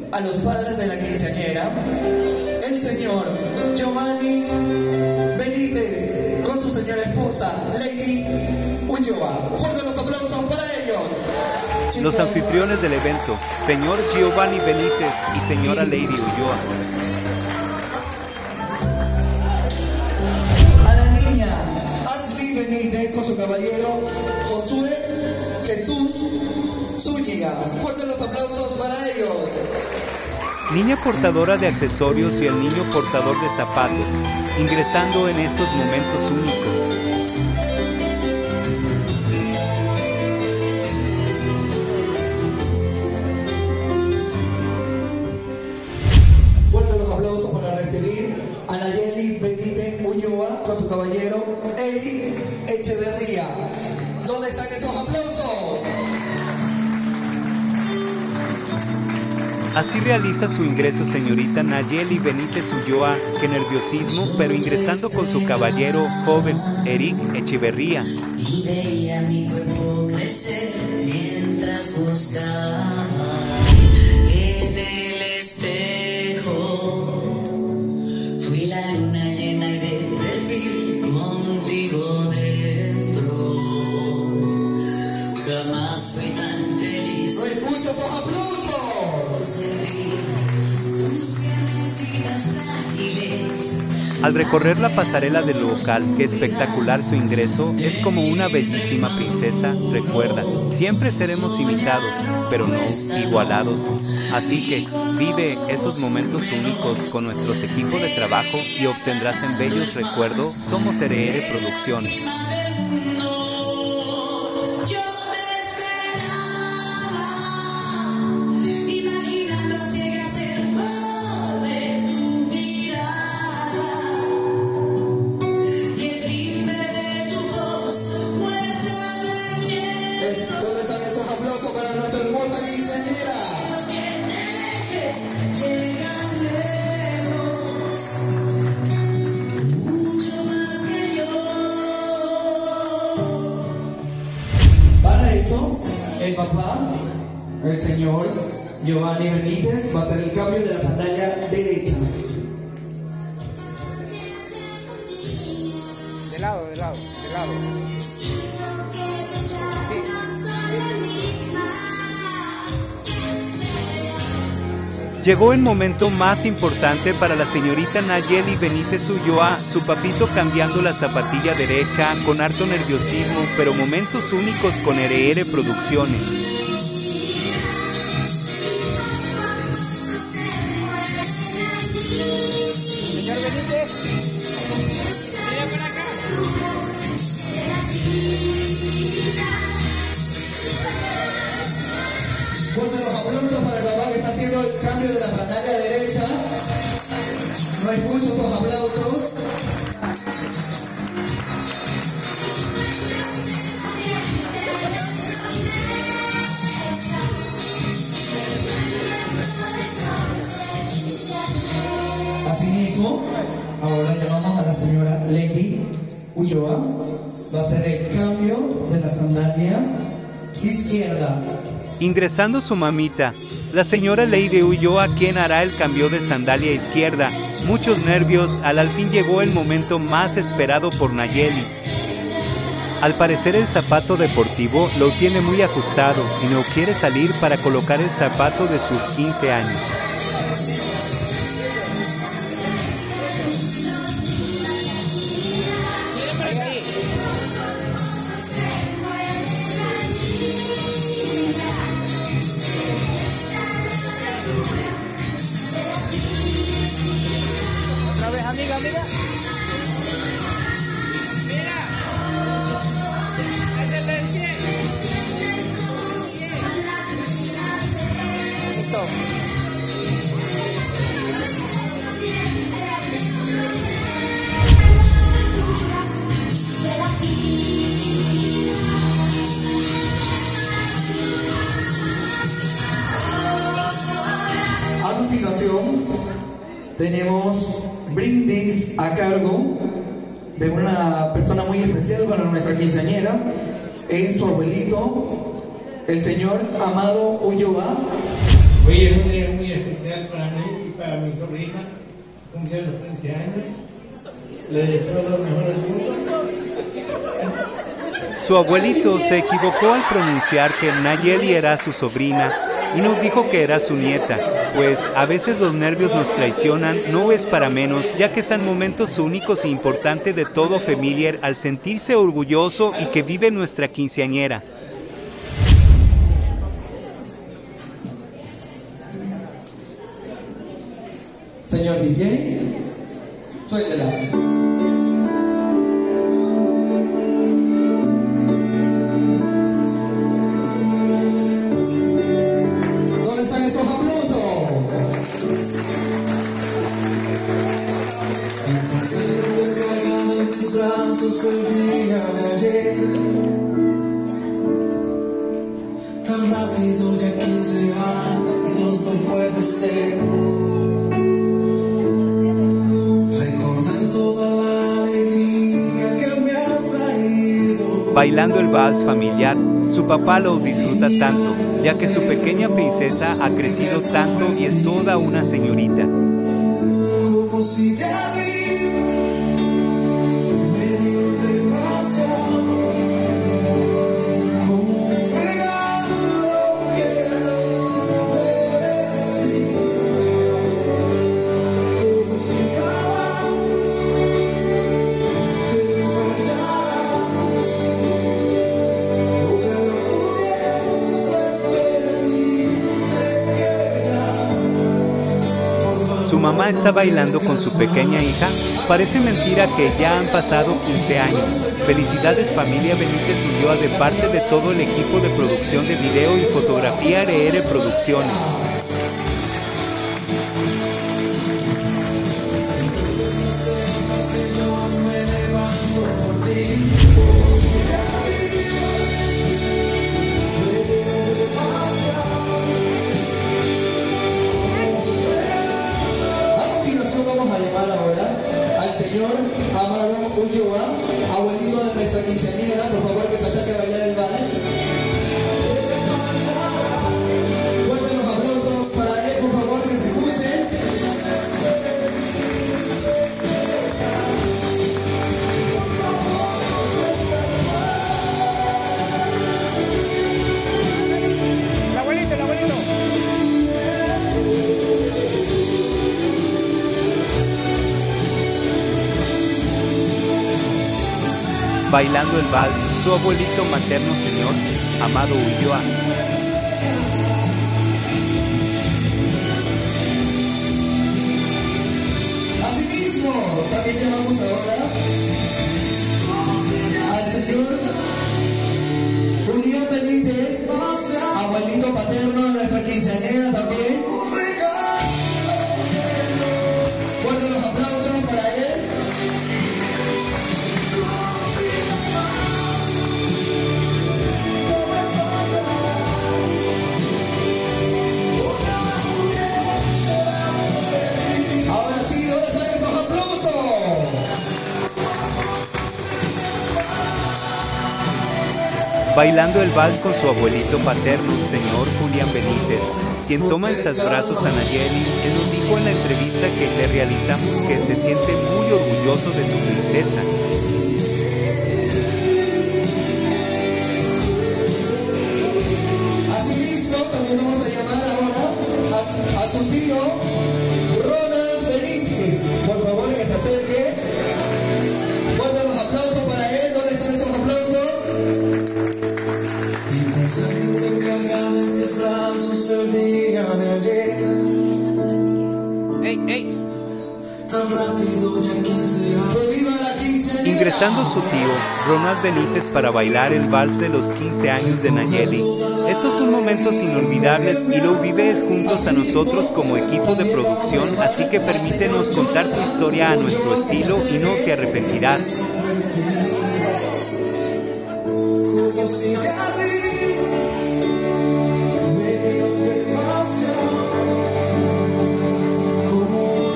a los padres de la quinceañera, el señor Giovanni Benítez, con su señora esposa, Lady Ulloa. Fuerte los aplausos para ellos. Chicos, los anfitriones del evento, señor Giovanni Benítez y señora Lady Ulloa. A la niña Ashley Benítez con su caballero Josué Jesús Zúñiga. Fuerte los aplausos para ellos. Niña portadora de accesorios y el niño portador de zapatos, ingresando en estos momentos únicos. Fuerte los aplausos para recibir a Nayeli Benítez Ulloa con su caballero Eric Echeverría. ¿Dónde están esos aplausos? Así realiza su ingreso señorita Nayeli Benítez Ulloa, que nerviosismo, pero ingresando con su caballero joven, Eric Echeverría. Y veía mi cuerpo crecer mientras buscaba en el espejo. Fui la luna llena y de perfil contigo dentro. Jamás fui tan feliz. ¡No escucho esos aplausos! Al recorrer la pasarela del local, qué espectacular su ingreso, es como una bellísima princesa. Recuerda, siempre seremos imitados, pero no igualados. Así que vive esos momentos únicos con nuestros equipos de trabajo y obtendrás en bellos recuerdos. Somos RR Producciones. ¿Dónde están esos aplausos para nuestra hermosa quinceañera? Para eso, el papá, el señor Giovanni Benítez, va a hacer el cambio de la sandalia derecha. De lado, de lado, de lado. Llegó el momento más importante para la señorita Nayeli Benítez Ulloa, su papito cambiando la zapatilla derecha con harto nerviosismo, pero momentos únicos con RR Producciones. Señor Benítez, mira para acá. Fuerte los aplausos para el papá que está haciendo el cambio de la sandalia derecha. No escucho esos aplausos. Asimismo, ahora llamamos a la señora Lady Ulloa. Va a hacer el cambio de la sandalia izquierda. Ingresando su mamita, la señora Lady Ulloa, quien hará el cambio de sandalia izquierda. Muchos nervios, al fin llegó el momento más esperado por Nayeli. Al parecer el zapato deportivo lo tiene muy ajustado y no quiere salir para colocar el zapato de sus 15 años. Otra vez, amiga, amiga. Mira. Métete el pie. Listo. A continuación, tenemos brindis a cargo de una persona muy especial para nuestra quinceañera. Es su abuelito, el señor Amado Ulloa. Hoy es un día muy especial. sobrina, cumplió los 15 años. Le deseo lo mejor del mundo. Su abuelito se equivocó al pronunciar que Nayeli era su sobrina y nos dijo que era su nieta, pues a veces los nervios nos traicionan, no es para menos, ya que son momentos únicos e importantes de todo familiar al sentirse orgulloso y que vive nuestra quinceañera. Señor DJ, suéltela. ¿Dónde están esos aplausos? En tus brazos el día de ayer, tan rápido ya 15 años no puede ser. Bailando el vals familiar, su papá lo disfruta tanto, ya que su pequeña princesa ha crecido tanto y es toda una señorita. Como si de ahí me dio demasiado, como un regalo que no merecí, como si jamás te marcharas, ojalá pudiese pedirte que ya. Su mamá está bailando con su pequeña hija. Parece mentira que ya han pasado 15 años. Felicidades familia Benítez Ulloa de parte de todo el equipo de producción de video y fotografía RR Producciones. A continuación vamos a llamar ahora al señor Amado Ulloa, abuelito de nuestra quinceañera, por favor que se acerque a bailar el vals. Fuertes los aplausos para él, por favor que se escuchen. El abuelito, el abuelito. Bailando el vals, su abuelito materno señor, Amado Ulloa. Asimismo, también llamamos ahora al señor Julián Benítez, abuelito paterno de nuestra quinceañera también. Fuertes los aplausos para él. Ahora sí, ¿dónde están esos aplausos? Bailando el vals con su abuelito paterno, señor Julián Benítez, quien toma en sus brazos a Nayeli. Él nos dijo en la entrevista que le realizamos que se siente muy orgulloso de su princesa. Asimismo, también vamos a llamar ahora a su tío Ronald Benítez. Por favor, que se acerque. Fuertes los aplausos para él. ¿Dónde están esos aplausos? Y pensando en cargarme en mis brazos el día de ayer, Ey, ey. tan rápido ya 15 años. ¡Que viva la quinceañera! Ingresando su tío, Ronald Benítez, para bailar el vals de los 15 años de Nayeli. Estos son momentos inolvidables y lo vives juntos a nosotros como equipo de producción, así que permítenos contar tu historia a nuestro estilo y no te arrepentirás. Como si de ahí me dio demasiado, como un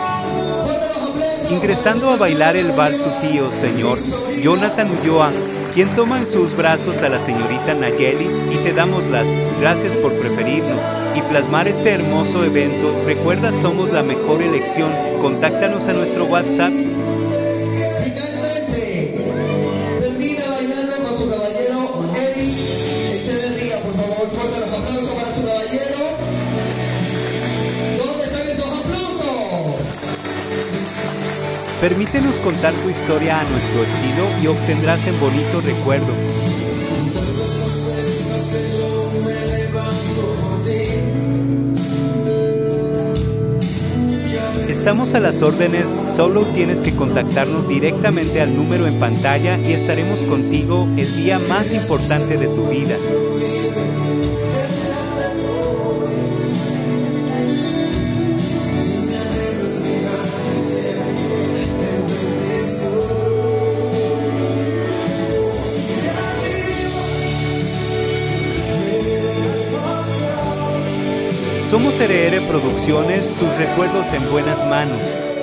regalo. ¡Fuertes los aplausos! Ingresando a bailar el vals su tío, señor Jonathan Ulloa, quien toma en sus brazos a la señorita Nayeli, y te damos las gracias por preferirnos y plasmar este hermoso evento. Recuerda, somos la mejor elección. Contáctanos a nuestro WhatsApp. Finalmente, termina bailando con su caballero Eric Echeverría, por favor, fuerte los aplausos para su caballero. ¿Dónde están esos aplausos? Permítenos contar tu historia a nuestro estilo y obtendrás un bonito recuerdo. Estamos a las órdenes, solo tienes que contactarnos directamente al número en pantalla y estaremos contigo el día más importante de tu vida. Somos RR Producciones, tus recuerdos en buenas manos.